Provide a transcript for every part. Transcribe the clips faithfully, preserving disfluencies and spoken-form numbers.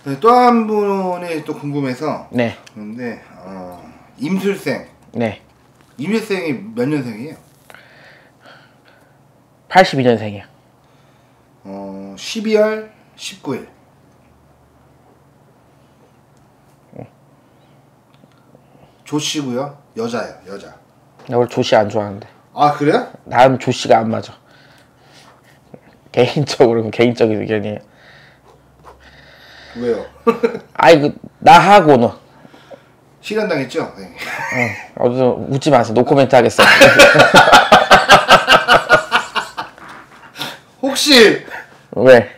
또 한 분이 또 궁금해서. 네. 그런데 어, 임술생. 네. 임술생이 몇 년생이에요? 팔십이 년생이요. 어, 십이월 십구일. 조씨고요. 여자예요. 여자. 나 원래 조씨 안 좋아하는데. 아 그래요? 나는 조씨가 안 맞아. 개인적으로는 개인적인 의견이에요. 왜요? 아이 그 나하고는 실현당했죠? 네. 어, 어디서 웃지 마세요. 노코멘트 하겠어. 혹시 왜?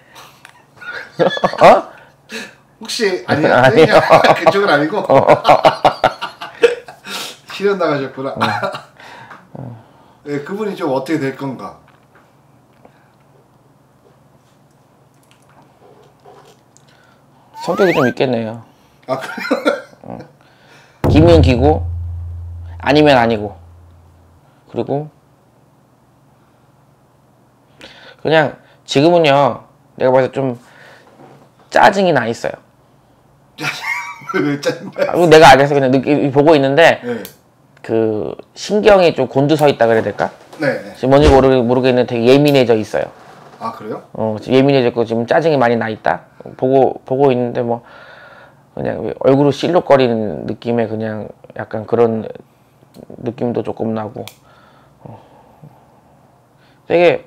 어? 혹시 아니요? 아니요. 그쪽은 아니고 실현당하셨구나. 어. 네, 그분이 좀 어떻게 될 건가? 성격이 좀 있겠네요. 아 그래요? 어. 기면 기고 아니면 아니고 그리고 그냥 지금은요 내가 봐서 좀 짜증이 나 있어요. 왜 짜증 나? 아, 내가 알아서 그냥 느끼, 보고 있는데 네. 그 신경이 좀 곤두서 있다 그래야 될까? 네. 지금 뭔지 모르, 모르겠는데 되게 예민해져 있어요. 아 그래요? 어 지금 예민해졌고 지금 짜증이 많이 나 있다. 보고 보고 있는데 뭐 그냥 얼굴을 실룩거리는 느낌의 그냥 약간 그런 느낌도 조금 나고 어. 되게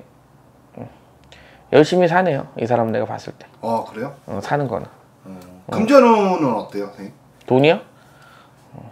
열심히 사네요. 이 사람은 내가 봤을 때. 어 그래요? 어, 사는 거는. 음. 금전운은 어때요, 선생님? 돈이요? 어.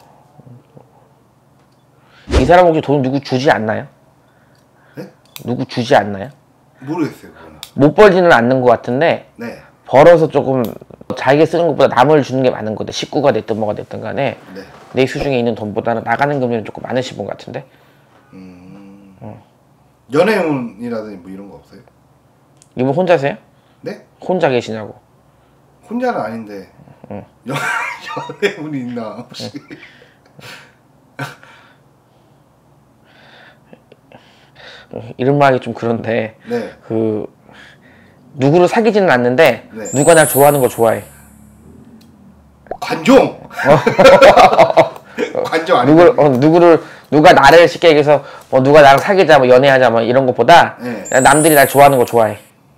이 사람 혹시 돈 누구 주지 않나요? 네? 누구 주지 않나요? 모르겠어요, 그거는. 못 벌지는 않는 것 같은데 네. 벌어서 조금 자기가 쓰는 것보다 남을 주는 게 많은 건데 식구가 됐든 뭐가 됐든 간에 네. 내 수중에 있는 돈보다는 나가는 금액이 조금 많으신 분 같은데. 음. 어. 연애운이라든지 뭐 이런 거 없어요? 이분 혼자세요? 네? 혼자 계시냐고. 혼자는 아닌데. 응. 연, 연애운이 있나 혹시? 응. 이런 말이 좀 그런데 네. 그 누구를 사귀지는 않는데 네. 누가 날 좋아하는 거 좋아해. 관종. 관종 아니고. 누구를 어, 누구를 누가 나를 쉽게 얘기해서 뭐 누가 나랑 사귀자 뭐 연애하자 뭐 이런 것보다 네. 남들이 날 좋아하는 거 좋아해.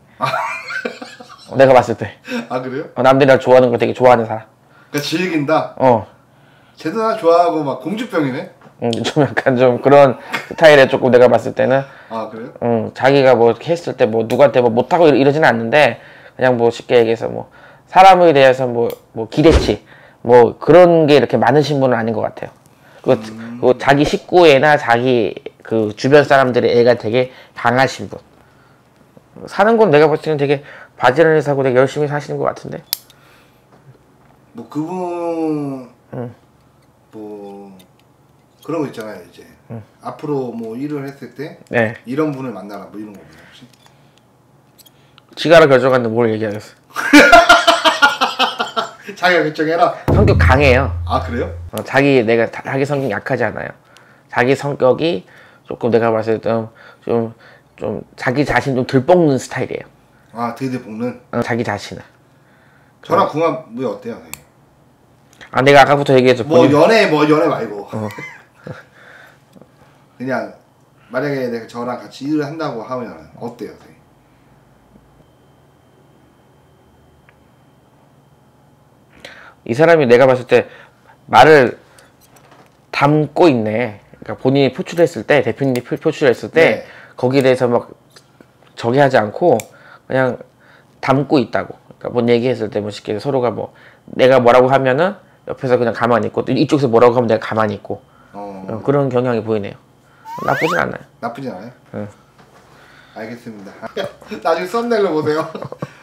어, 내가 봤을 때. 아 그래요? 어, 남들이 날 좋아하는 거 되게 좋아하는 사람. 그러니까 즐긴다. 어. 쟤도 나 좋아하고 막 공주병이네. 음, 좀 약간 좀 그런 스타일에 조금 내가 봤을 때는. 아 그래요? 음, 자기가 뭐 했을 때 뭐 누구한테 뭐 못하고 이러, 이러지는 않는데 그냥 뭐 쉽게 얘기해서 뭐 사람에 대해서 뭐, 뭐 기대치 뭐 그런 게 이렇게 많으신 분은 아닌 것 같아요. 그리고, 음. 그리고 자기 식구애나 자기 그 주변 사람들의 애가 되게 강하신 분. 사는 건 내가 볼 때는 되게 바지런히 사고 되게 열심히 사시는 것 같은데. 뭐 그분 응. 뭐 그런 거 있잖아요 이제 응. 앞으로 뭐 일을 했을 때 네. 이런 분을 만나라 뭐 이런 거 없나요 혹시? 지가라 결정하는데 뭘 얘기하겠어. 자기가 결정해라. 성격 강해요. 아 그래요? 어, 자기 내가 다- 자기 성격 약하지 않아요. 자기 성격이 조금 내가 봤을 때 좀 좀 자기 자신 좀 들볶는 스타일이에요. 아 되게 볶는. 어, 자기 자신을. 저랑 궁합이 어때요? 네. 아 내가 아까부터 얘기했죠. 뭐 본인... 연애 뭐 연애 말고 어. 그냥 만약에 내가 저랑 같이 일을 한다고 하면 어때요? 네. 이 사람이 내가 봤을 때 말을 담고 있네. 그러니까 본인이 표출했을 때 대표님이 표- 표출했을 때 네. 거기에 대해서 막 저기 하지 않고 그냥 담고 있다고. 그러니까 뭔 얘기했을 때 뭐 쉽게 서로가 뭐 내가 뭐라고 하면은 옆에서 그냥 가만히 있고 또 이쪽에서 뭐라고 하면 내가 가만히 있고 어, 어, 그런 경향이 보이네요. 나쁘진 않아요. 나쁘진 않아요? 응. 알겠습니다. 나중에 썸네일로 보세요.